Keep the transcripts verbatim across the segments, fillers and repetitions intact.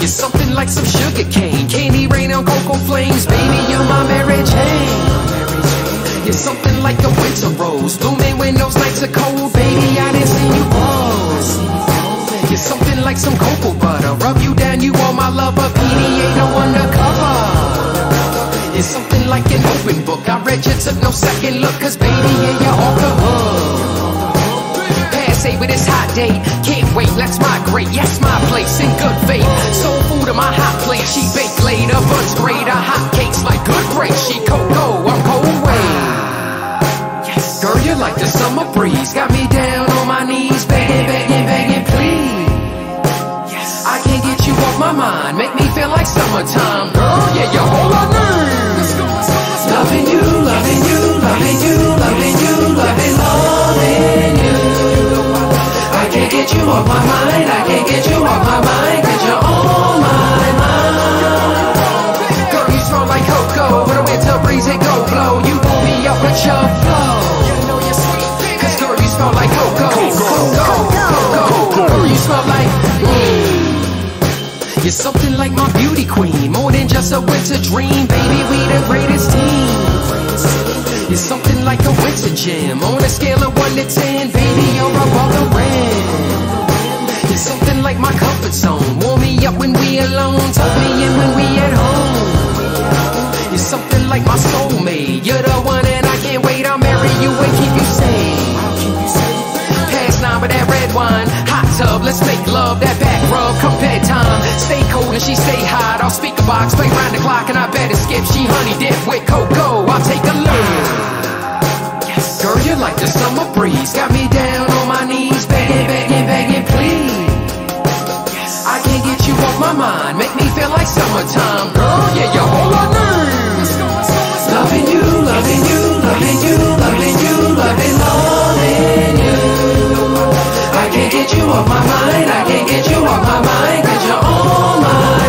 You're something like some sugar cane, candy rain on cocoa flames. Baby, you're my Mary Jane. You're something like a winter rose, blooming when those nights are cold. Baby, I didn't see you grow. You're something like some cocoa butter, rub you down, you are my lover. P D A no undercover. You're something like an open book, I read you, took no second look. Cause baby, yeah, you're off the hook. Passe with this hot date, can't wait, let's migrate. Yes, my place in good faith, soul food on my hot plate. She baked later, buns great, her hot cakes like good break. She Coco, I'm cold way. Girl, you're like the summer breeze, got me down on my knees, begging, begging, begging, please. I can't get you off my mind, make me feel like summertime. Girl, yeah, you're all I need. Loving you, loving you, loving you, loving you, loving, loving you. I can't get you off my mind, I can't get you off my mind, cause you're on my mind. Girl, you smell like Coco, when a winter breeze it go blow. You pull me up with your flow. Cause girl, you smell like Coco, Coco, Coco. Girl, you smell like mm. You're something like my beauty queen, more than just a winter dream. Baby, we the greatest team. You're something like a winter gem, on a scale of one to ten. Baby, you're above the rim. You're something like my comfort zone, warm me up when we alone, tuck me in when we at home. You're something like my soulmate, you're the one and I can't wait. I'll marry you and keep you safe. Past nine with that red wine, hot tub, let's make love, that back rub, come bedtime. Stay cold and she stay hot, I'll speaker box, play round the clock and I better skip. She honey dip with Coco, I'll take a look. Girl, you're like the summer breeze, got me down on my knees, begging, begging, begging, please. I can't get you off my mind, make me feel like summertime. Girl, yeah, you're all I need. Loving you, loving you, loving you, loving you, loving, loving you. I can't get you off my mind, I can't get you off my mind, cause you're on my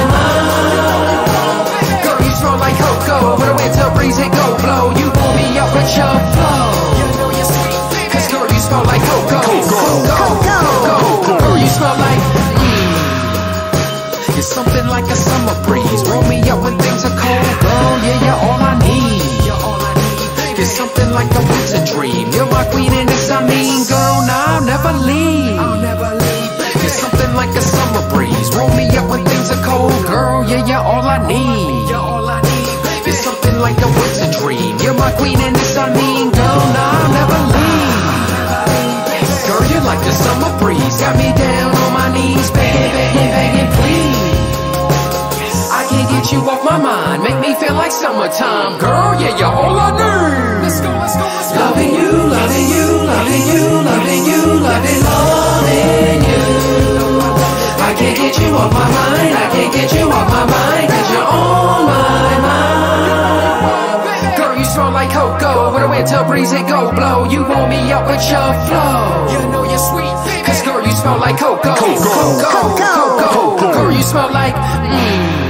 mind. Girl, you smell like Coco, when a winter breeze it go blow. You pull me up with your flow. Cause girl, you smell like Coco, Coco, Coco. Girl, you smell like mm. You're something like a summer breeze, roll me up when things are cold. Girl, yeah, you're all I need. You're something like a winter dream, you're my queen and this I mean. Girl, nah, I'll never leave. You're something like a summer breeze, roll me up when things are cold. Girl, yeah, you're all I need. You're something like a winter dream, you're my queen and this I mean. Girl, nah, I'll never leave. Girl, you're like the summer breeze, got me down on my knees, begging, begging, begging, please. I can't get you off my mind, make me feel like summertime. Girl, yeah, you're all I need. Let's go, let's go, let's go. Loving you, loving you, loving you, loving you, loving, loving you. I can't get you off my mind, I can't get you off my mind, cause you're on my mind. Girl, you smell like Coco, when a winter breeze it go blow. You warm me up with your flow. You know you're sweet, baby. Cause girl, you smell like Coco, Coco, Coco, Coco. Girl, you smell like mmm.